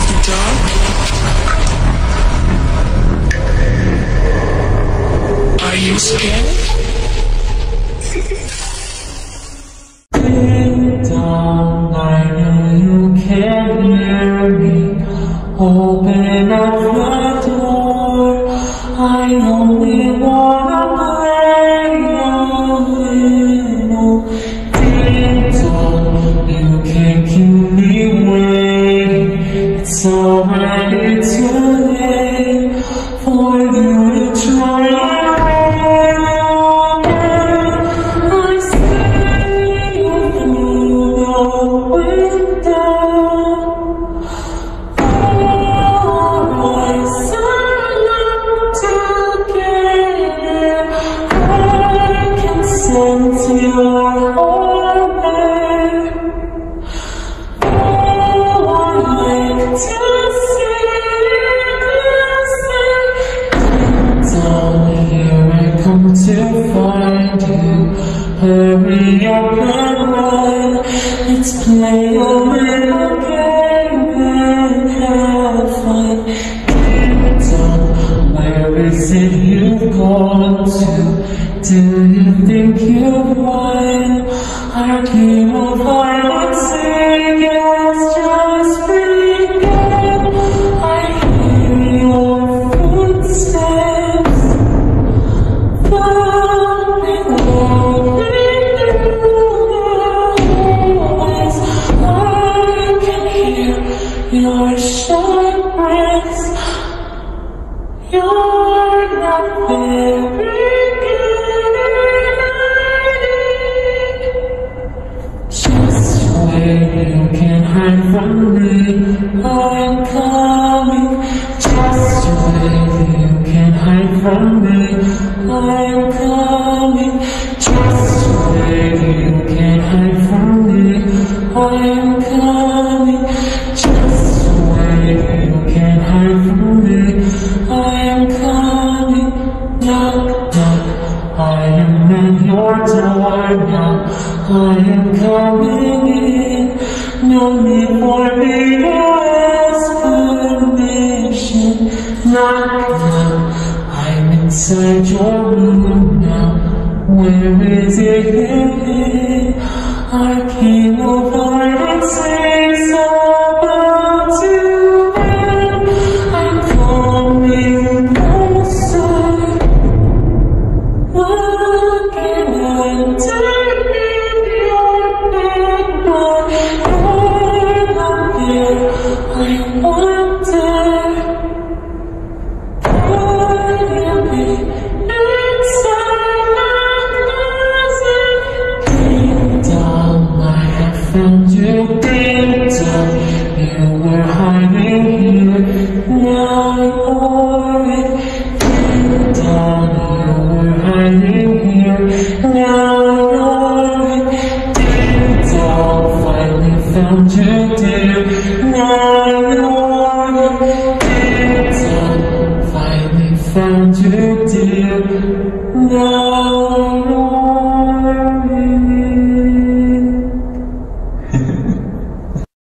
dark? Are you scared? Ding dong, I know you can hear me. Open up the door. I only wanna play a little. Ding dong, you can't keep me waiting. It's already too late for you to try. To find you, hurry up and run. Let's play a little game and have fun. Ding dong, where is it you've gone to? Do you think you've won? Our game of hide and seek has just begun. I hear your footsteps falling along. I can hear your sharp breaths. You're not very good at hiding. Just wait, you can't hide from me. I'm coming. Just wait, you can't hide from me. I'm coming. Just wait, you can't hide from me. I'm coming. Just wait, you can't hide from me. I'm coming. Knock, knock, I am at your door now. I am coming in. No need for me to ask permission. Knock, knock, I'm inside your room now. Where is it hidden? Our king of heart and sings about to end. I'm coming closer, looking underneath your bed, but you're not there. I wonder, could you be inside my closet? Ding dong, I have found you. Ding dong, you were hiding here. Now you're it. Ding dong, you were hiding here. Now you're it. Ding dong, finally found you, dear. Now you're it. Ding dong, finally found you, dear. Now